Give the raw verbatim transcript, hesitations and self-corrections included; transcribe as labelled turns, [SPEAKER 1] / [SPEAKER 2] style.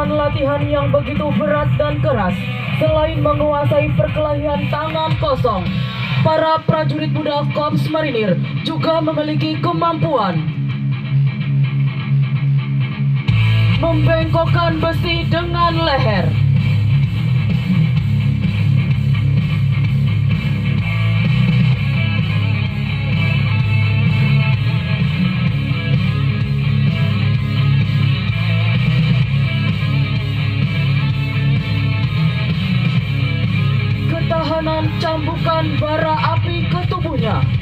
[SPEAKER 1] Dengan latihan yang begitu berat dan keras, selain menguasai perkelahian tangan kosong, para prajurit muda Korps Marinir juga memiliki kemampuan membengkokkan besi dengan leher. Ketahanan cambukan bara api ke tubuhnya